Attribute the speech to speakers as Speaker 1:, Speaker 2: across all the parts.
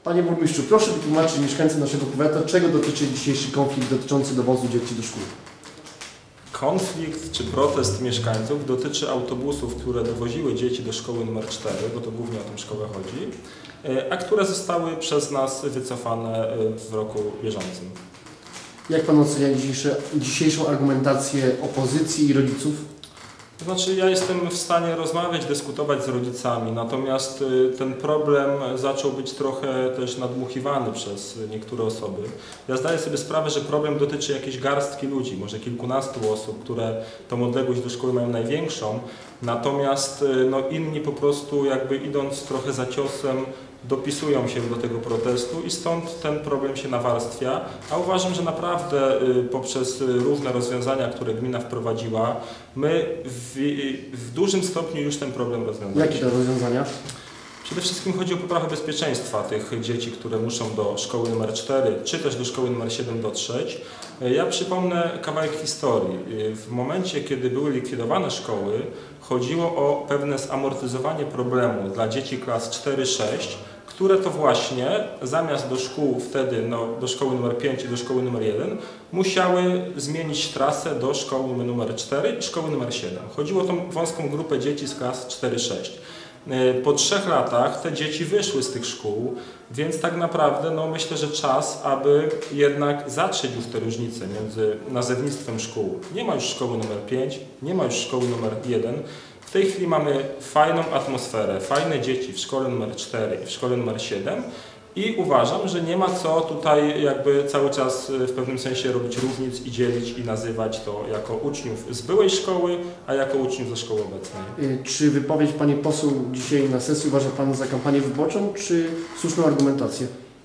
Speaker 1: Panie burmistrzu, proszę wytłumaczyć mieszkańcom naszego powiatu, czego dotyczy dzisiejszy konflikt dotyczący dowozu dzieci do szkół.
Speaker 2: Konflikt czy protest mieszkańców dotyczy autobusów, które dowoziły dzieci do szkoły nr 4, bo to głównie o tę szkołę chodzi, a które zostały przez nas wycofane w roku bieżącym.
Speaker 1: Jak Pan ocenia dzisiejszą argumentację opozycji i rodziców?
Speaker 2: To znaczy, ja jestem w stanie rozmawiać, dyskutować z rodzicami, natomiast ten problem zaczął być trochę też nadmuchiwany przez niektóre osoby. Ja zdaję sobie sprawę, że problem dotyczy jakiejś garstki ludzi, może kilkunastu osób, które tą odległość do szkoły mają największą, natomiast inni po prostu jakby idąc trochę za ciosem dopisują się do tego protestu i stąd ten problem się nawarstwia, a uważam, że naprawdę poprzez różne rozwiązania, które gmina wprowadziła, my w dużym stopniu już ten problem rozwiązaliśmy.
Speaker 1: Jakie to rozwiązania?
Speaker 2: Przede wszystkim chodzi o poprawę bezpieczeństwa tych dzieci, które muszą do szkoły nr 4 czy też do szkoły nr 7 dotrzeć. Ja przypomnę kawałek historii. W momencie, kiedy były likwidowane szkoły, chodziło o pewne zamortyzowanie problemu dla dzieci klas 4-6, które to właśnie zamiast do szkół wtedy, do szkoły nr 5 i do szkoły nr 1, musiały zmienić trasę do szkoły nr 4 i szkoły nr 7. Chodziło o tą wąską grupę dzieci z klas 4-6. Po 3 latach te dzieci wyszły z tych szkół, więc tak naprawdę myślę, że czas, aby jednak zatrzeć już te różnice między nazewnictwem szkół. Nie ma już szkoły nr 5, nie ma już szkoły nr 1. W tej chwili mamy fajną atmosferę, fajne dzieci w szkole nr 4 i w szkole nr 7 i uważam, że nie ma co tutaj jakby cały czas w pewnym sensie robić różnic i dzielić i nazywać to jako uczniów z byłej szkoły, a jako uczniów ze szkoły obecnej.
Speaker 1: Czy wypowiedź Pani poseł dzisiaj na sesji uważa Pan za kampanię wyborczą, czy słuszną argumentację?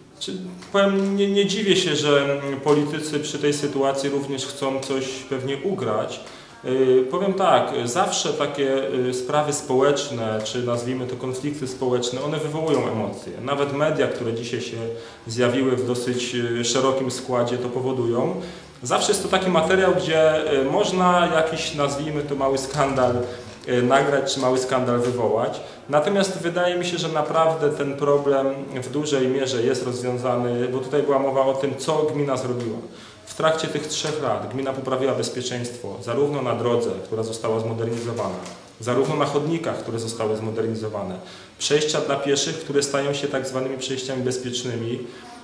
Speaker 2: Powiem, nie dziwię się, że politycy przy tej sytuacji również chcą coś pewnie ugrać. Powiem tak, zawsze takie sprawy społeczne, czy nazwijmy to konflikty społeczne, one wywołują emocje. Nawet media, które dzisiaj się zjawiły w dosyć szerokim składzie, to powodują. Zawsze jest to taki materiał, gdzie można jakiś, nazwijmy to, mały skandal nagrać, czy mały skandal wywołać. Natomiast wydaje mi się, że naprawdę ten problem w dużej mierze jest rozwiązany, bo tutaj była mowa o tym, co gmina zrobiła. W trakcie tych 3 lat gmina poprawiła bezpieczeństwo zarówno na drodze, która została zmodernizowana, zarówno na chodnikach, które zostały zmodernizowane, przejścia dla pieszych, które stają się tak zwanymi przejściami bezpiecznymi.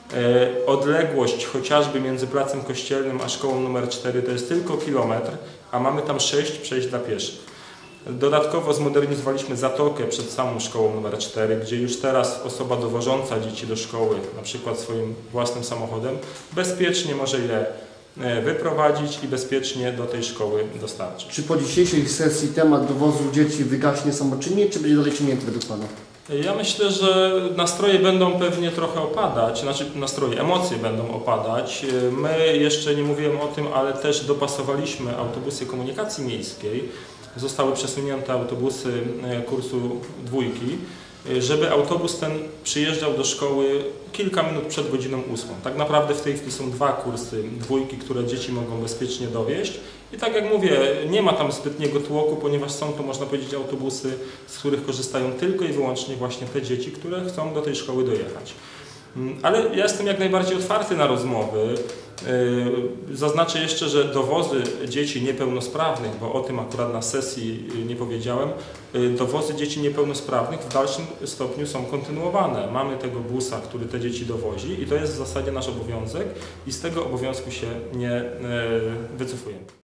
Speaker 2: Odległość chociażby między Placem Kościelnym a szkołą nr 4 to jest tylko kilometr, a mamy tam 6 przejść dla pieszych. Dodatkowo zmodernizowaliśmy zatokę przed samą szkołą nr 4, gdzie już teraz osoba dowożąca dzieci do szkoły, na przykład swoim własnym samochodem, bezpiecznie może je wyprowadzić i bezpiecznie do tej szkoły dostarczyć. Czy
Speaker 1: po dzisiejszej sesji temat dowozu dzieci wygaśnie samoczynnie, czy będzie dalej ciągnięty według Pana?
Speaker 2: Ja myślę, że nastroje będą pewnie trochę opadać, emocje będą opadać. My jeszcze nie mówiłem o tym, ale też dopasowaliśmy autobusy komunikacji miejskiej. Zostały przesunięte autobusy kursu 2, żeby autobus ten przyjeżdżał do szkoły kilka minut przed godziną 8. Tak naprawdę w tej chwili są 2 kursy 2, które dzieci mogą bezpiecznie dowieźć. I tak jak mówię, nie ma tam zbytniego tłoku, ponieważ są to, można powiedzieć, autobusy, z których korzystają tylko i wyłącznie właśnie te dzieci, które chcą do tej szkoły dojechać. Ale ja jestem jak najbardziej otwarty na rozmowy. Zaznaczę jeszcze, że dowozy dzieci niepełnosprawnych, bo o tym akurat na sesji nie powiedziałem, dowozy dzieci niepełnosprawnych w dalszym stopniu są kontynuowane. Mamy tego busa, który te dzieci dowozi i to jest w zasadzie nasz obowiązek i z tego obowiązku się nie wycofujemy.